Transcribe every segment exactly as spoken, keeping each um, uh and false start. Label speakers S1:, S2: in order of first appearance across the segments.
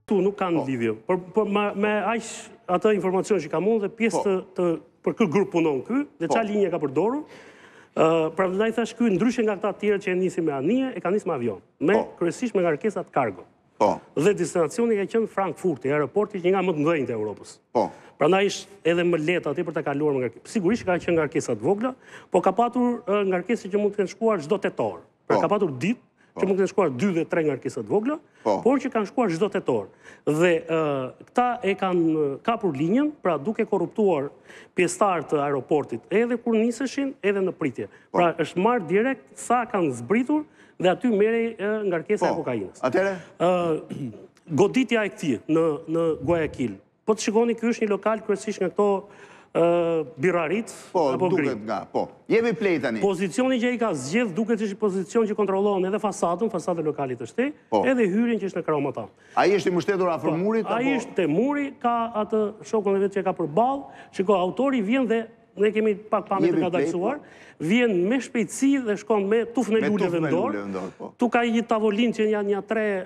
S1: Tu nuk kanë lidhje, por me aq atë informacion që kam unë dhe pjesë të për kë grup punon ky, dhe çfarë linje ka përdorur. Prandaj thash ky ndryshe nga këta të tjerë që e nisin me anije, e ka nisur me avion, me kryesisht me ngarkesat kargo. Dhe destinacioni ka qenë Frankfurti, aeroporti që një nga më të mëdhenjtë e Europës. Prandaj ishte edhe më lehtë atje për ta kaluar me ngarkesë. Sigurisht ka qenë ngarkesa të vogla, po ka patur ngarkesë që mund të kenë shkuar çdo tetor. Pra ka patur ditë që mund të kenë shkuar dy dhe tre ngarkesa të vogla, por që kanë shkuar çdo tetor. Dhe këta e kanë kapur linjën, pra duke korruptuar pjesëtar të aeroportit, edhe kur niseshin, edhe në pritje. Pra është marrë direkt sa kanë zbritur dhe aty merrej ngarkesa e kokainës.
S2: Atëre?
S1: Goditja e këtij në në Guayaquil. Po të shikoni, ky është një lokal kryesisht nga këto birarit apo gri.
S2: Po, jemi plej tani.
S1: Pozicioni që ai ka zgjedh duket se është pozicion që kontrollon edhe fasadën, fasadën e lokalit të shtej, edhe hyrjen që është në krahun ata.
S2: Ai është i mbështetur afër murit apo?
S1: Ai është te muri, ka atë shokun e vet që ka përballë. Shiko, autori vjen dhe ne kemi pak pamje të ngadalësuar, vjen me shpejtësi dhe shkon me tufën e luleve në dorë. Tu ka një tavolinë që janë një tre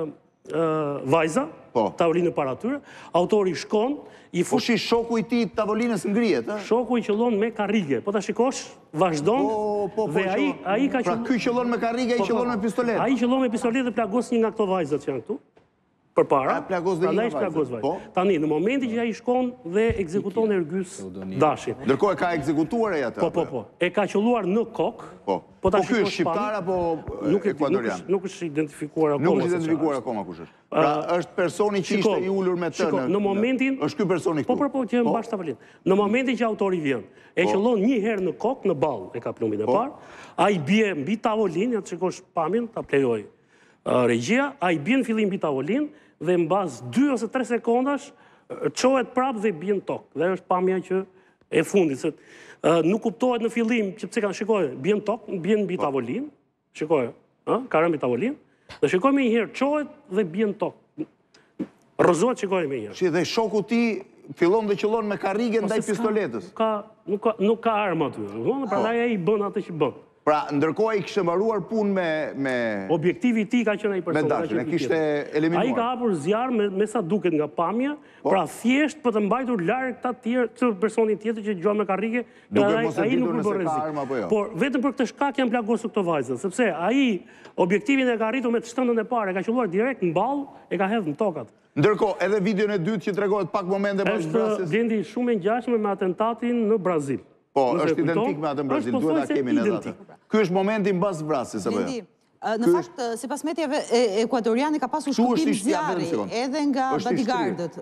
S1: vajza, tavolinë para tyre. Autori shkon, i
S2: Po shi shoku i tij tavolinës ngrihet, ë?
S1: Shoku i qëllon me karrige. Po ta shikosh, vazhdon dhe ai ai ka
S2: Pra ky qëllon me karrige, ai qëllon me pistolet.
S1: Ai qëllon me pistolet dhe plagos një nga këto vajzat që janë këtu. Përpara.
S2: Plagos dhe një vajzë.
S1: Tani në momentin që ai shkon dhe ekzekuton ergys Dashin.
S2: Ndërkohë e ka ekzekutuar ai atë.
S1: Po po po. E ka qelluar në kokë.
S2: Po. Po ky është shqiptar apo ekuadorian?
S1: Nuk është identifikuar akoma.
S2: Nuk është identifikuar akoma kush është. Pra është personi që ishte i ulur me të
S1: në momentin.
S2: Është ky personi këtu.
S1: Po po po që mbash tavolinë. Në momentin që autori vjen, e qellon një herë në kokë, në ball, e ka plumbin e parë. Ai bie mbi tavolinë, atë shikosh pamjen, ta plejoj regjia, ai bie në fillim mbi tavolinë dhe mbas dy ose tre sekondash çohet prapë dhe bie në tokë. Dhe është pamja që e fundit se nuk kuptohet në fillim që pse kanë shikojë, bie në tokë, bie mbi tavolinë, shikojë, ë, ka rënë mbi tavolinë, dhe shikoj më një herë çohet dhe bie në tokë. Rrëzohet shikoj më një herë.
S2: Si dhe shoku ti fillon dhe qëllon me karrige ndaj pistoletës.
S1: Ka nuk ka nuk ka armë aty. Domethënë prandaj ai bën atë që bën.
S2: Pra, ndërkohë ai kishte mbaruar punë me me
S1: objektivi i tij ka qenë ai person.
S2: Me Dashin, e kishte eliminuar.
S1: Ai ka hapur zjarr me me sa duket nga pamja, pra thjesht për të mbajtur larg ta tjerë, të personin tjetër që dëgjon me karrige, ai nuk bën rrezik. Por vetëm për këtë shkak janë plagosur këto vajza, sepse ai objektivin e ka arritur me të shtëndën e parë, e ka qelluar direkt në ball, e ka hedhur në tokat.
S2: Ndërkohë, edhe videon e dytë që tregohet pak momente pas vrasjes.
S1: Është blendi shumë i ngjashëm me atentatin në Brazil.
S2: Po, është identik me atë në Brazil, duhet ta kemi në atë. Ky është momenti mbas vrasjes apo jo?
S3: Në fakt, sipas mediave ekuadoriane ka pasur shkëmbim zjarri edhe nga bodyguardët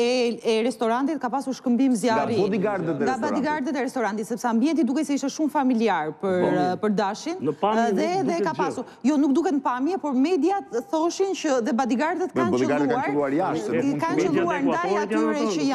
S3: e restorantit, ka pasur shkëmbim zjarri
S2: nga bodyguardët e
S3: nga bodyguardët e restorantit, sepse ambienti duket se ishte shumë familjar për Dashin dhe edhe ka pasur. Jo, nuk duket në pamje, por mediat thoshin që dhe bodyguardët kanë qelluar, kanë qelluar ndaj atyre që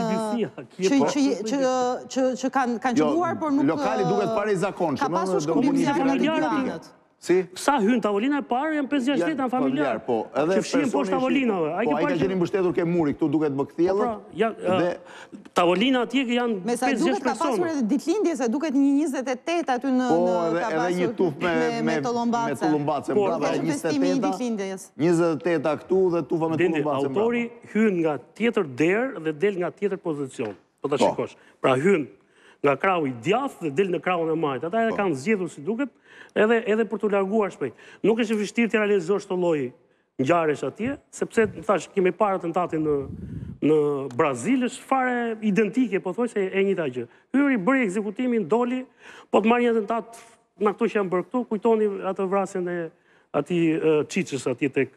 S3: janë që kanë qelluar, por nuk
S2: lokali duket parezakonshëm.
S3: Ka pasur shkëmbim zjarri nga planët.
S2: Si?
S1: Sa hyn tavolina e parë janë pesë gjashtë veta familjar.
S2: Po, edhe
S1: që fshin poshtë tavolinave.
S2: Ai ka qenë mbështetur ke muri, këtu duket më kthjellët.
S1: Dhe tavolina atje janë pesë gjashtë persona.
S3: Me sa duket ka pasur edhe ditëlindje, se duket një njëzet e tetë aty në
S2: po, edhe një tufë me me tullumbace.
S3: Po, festimi i ditëlindjes.
S2: njëzet e teta këtu dhe tufa me tullumbace.
S1: Autori hyn nga tjetër derë dhe del nga tjetër pozicion. Po ta shikosh. Pra hyn nga krahu i djathtë dhe del në krahun e majt. Ata edhe kanë zgjedhur si duket, edhe edhe për të larguar shpejt. Nuk është e vështirë të realizosh këtë lloj ngjarjesh atje, sepse thash kemi parë atentatin në në Brazil, është fare identike, po thoj se e njëjta gjë. Hyri, bëri ekzekutimin, doli, po të marrë një atentat nga këto që janë bërë këtu, kujtoni atë vrasjen e atij Çiçës atje tek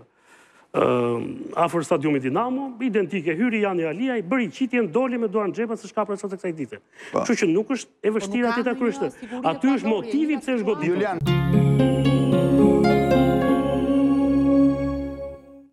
S1: afër stadiumit Dinamo, identike, hyri Jani Alia, i bëri qitjen, doli me duar në xhepa se shka për sot e kësaj dite. Kështu që nuk është e vështirë aty ta kryesh. Aty është motivi pse është goditur.